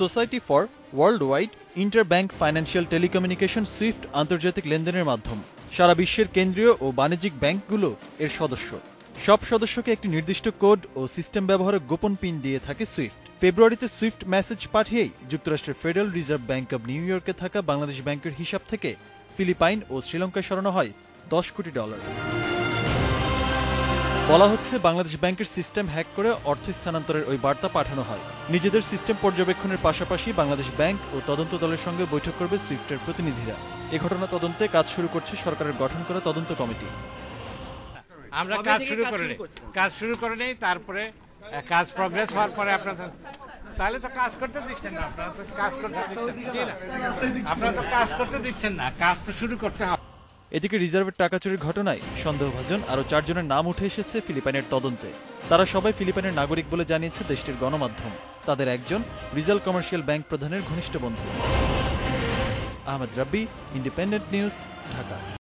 Society for world wide inter bank financial telecommunication SWIFT আন্তর্জাতিক লেনদেনের মাধ্যম। সারা বিশ্বের কেন্দ্রীয় ও বাণিজ্যিক ব্যাংকগুলো এর সদস্য। সব সদস্যকে একটি নির্দিষ্ট কোড ও সিস্টেম ব্যবহারে গোপন পিন দিয়ে থাকে সুইফট। ফেব্রুয়ারিতে সুইফট মেসেজ পাঠিয়েই যুক্তরাষ্ট্রের federal reserve bank of New ইয়র্কে থাকা বাংলাদেশ ব্যাংকের হিসাব থেকে ফিলিপাইন ও শ্রীলঙ্কায় সরানো হয় $10 কোটি। বলা হচ্ছে বাংলাদেশ ব্যাংকের সিস্টেম হ্যাক করে অর্থ স্থানান্তরের ওই বার্তা পাঠানো হয়। নিজেদের সিস্টেম পর্যবেক্ষণের পাশাপাশি বাংলাদেশ ব্যাংক ও তদন্ত দলের সঙ্গে বৈঠক করবে সুইফটের প্রতিনিধিরা। এ ঘটনা তদন্তে কাজ শুরু করছে সরকারের গঠন করা তদন্ত কমিটি। আমরা কাজ শুরু করে নেই, তারপরে কাজ প্রগ্রেস হওয়ার পরে আপনারা তাহলে তো কাজ করতে দিচ্ছেন না, আপনারা তো কাজ করতে দিচ্ছেন না, কাজ তো শুরু করতে হবে। এদিকে রিজার্ভের টাকা চুরির ঘটনায় সন্দেহভাজন আরও 4 জনের নাম উঠে এসেছে ফিলিপাইনের তদন্তে। তারা সবাই ফিলিপাইনের নাগরিক বলে জানিয়েছে দেশটির গণমাধ্যম। তাদের একজন রিজাল কমার্শিয়াল ব্যাংক প্রধানের ঘনিষ্ঠ বন্ধু। Ahmed Rabbi, independent news, Dhaka.